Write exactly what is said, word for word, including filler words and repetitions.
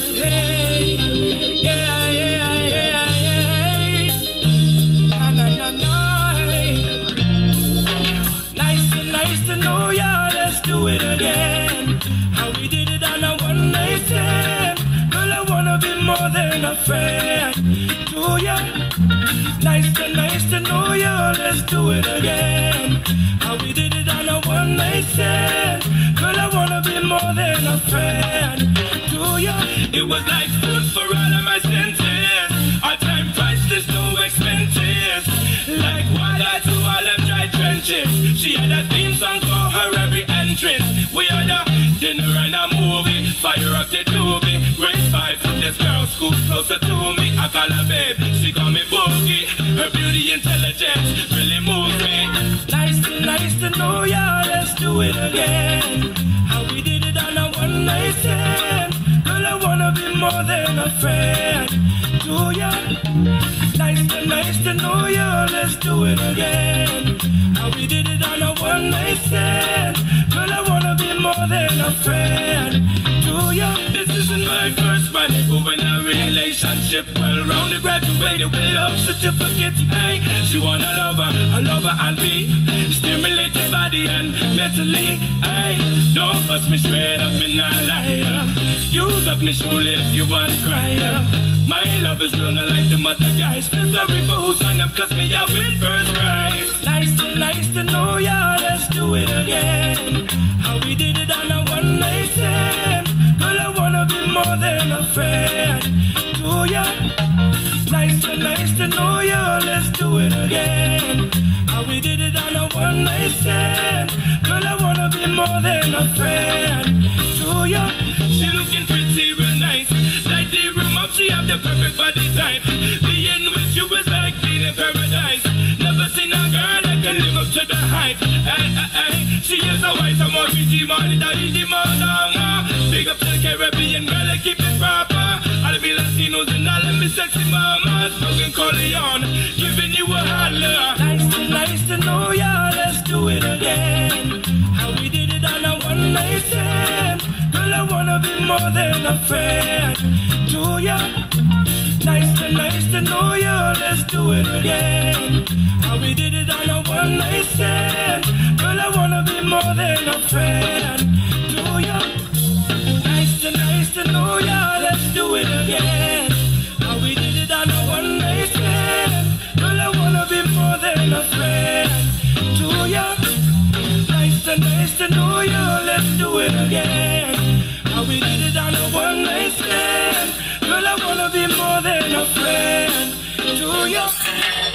Hey, yeah, yeah, yeah, yeah. Na, na, na, na. Nice to, nice to know ya. Let's do it again. How we did it on a one night stand. Girl, I wanna be more than a friend to ya. Nice to, nice to know ya. Let's do it again. How we did it on a one night stand. Girl, I wanna be more than a friend to ya. It was like food for all of my senses. Our time priceless, no expenses. Like water to all of dry trenches. She had a theme song for her every entrance. We had a dinner and a movie. Fire up the doobie. Grade five from this girl school closer to me. I call her babe, she call me Boogie. Her beauty intelligence really moves me. Nice to, nice to know ya. Let's do it again. How we did it on a one night stand. Girl, I wanna be more than a friend to ya. Nice to, nice to know ya. Let's do it again. How we did it on a one night stand. Girl, I wanna be more than a friend to ya. This isn't my first one. Over in a relationship. Well rounded, graduated with love certificate. Hey, she want a lover, a lover and be stimulated body and mentally. Hey, don't fuss me straight up in a liar. Use up me surely if you want to cry. My love is real, not like the mother guys. Feel sorry for who's on them, cause me I win first prize. Nice to, nice to know ya. Let's do it again. How we did it on a one night stand. Girl, I wanna be more than a friend to ya. Nice to, nice to know ya. Let's do it again. How we did it on a one night stand. Girl, I wanna be more than a friend to ya. She looking pretty real nice. Like the room up, she have the perfect body type. Being with you is like being in paradise. Never seen a girl that can live up to the hype. Hey, hey, hey. She is a wife, I'm more pretty money, daddy, the mother. Big up to the Caribbean girl, I keep it proper. All the Latinos and all of me sexy mamas. Smoking Corleone, giving you a holler. Nice to, nice to know ya. Let's do it again. How we did it on a one night stand. Girl, I wanna be more than a friend to ya. Nice to, nice to know ya. Let's do it again. How we did it on a one night stand. Girl, I wanna be more than a friend to ya. Nice to, nice to know ya. Let's do it again. How we did it on a one night stand. Girl, I wanna be more than a friend to ya. Nice to, nice to know ya. Let's do it again. How we did it on a one night stand. Girl, I wanna be more than a friend to ya.